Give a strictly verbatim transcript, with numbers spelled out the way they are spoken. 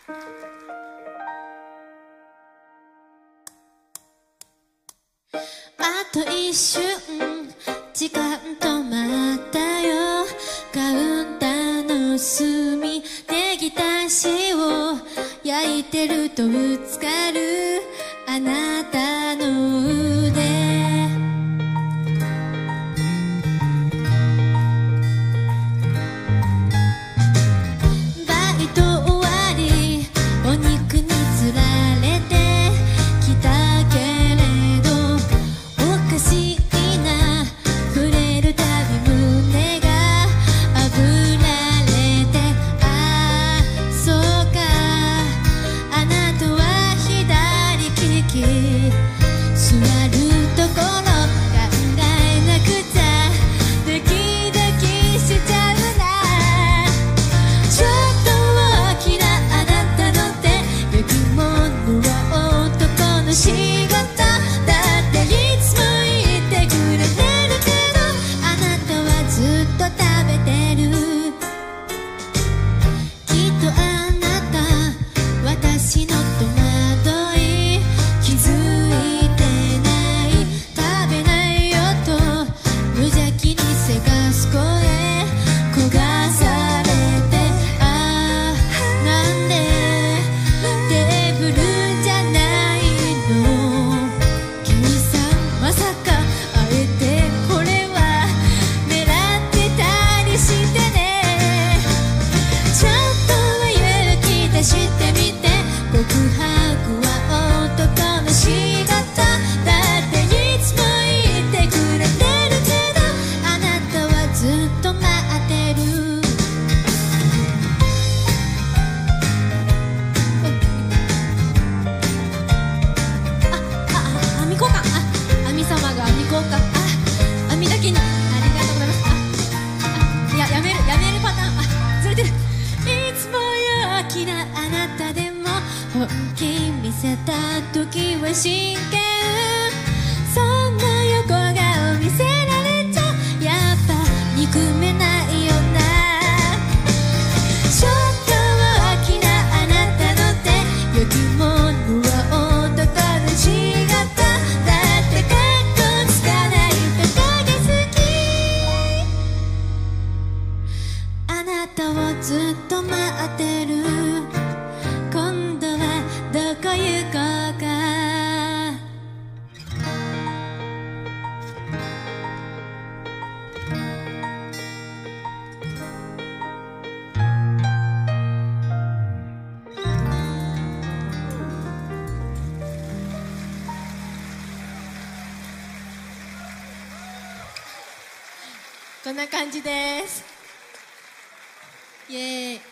あと一瞬時間止まったよ。カウンターの隅でギターシを焼いてるとぶつかるあなたの腕。バイト終わりお肉につられてきたけれどおかしいな、触れるたび胸が炙られて、ああそうか、あなたは左利き、座るところ考えなくちゃドキドキしちゃうな。ちょっと大きなあなたの手、焼き物は男の仕事だっていつも言ってくれてるけど、あなたはずっと食べてる。きっとあなた私の戸惑い気づいてない、食べないよと無邪気にせかす声焦がされて、ああなんでテーブルじゃないの、君さんまさかあえてこれは狙ってたりしてね。ちょっとは勇気出してみて、告白は男の仕事だっていつも言ってくれてるけど、あなたはずっと待ってる。あ、あ、網交換、あ、網様が網交換、あ、網だけにありがとうございます。あ、あ、いや、やめる、やめるパターン、あ、ずれてる。いつも陽気なあなたでも本気見せた時は真剣、そんな横顔見せられちゃやっぱ憎めないよな。ちょっと大きなあなたの手、焼き物は男の仕事だってカッコつかないと影好き、あなたをずっと待ってる。今度はどこ行こうか。こんな感じです。イエーイ。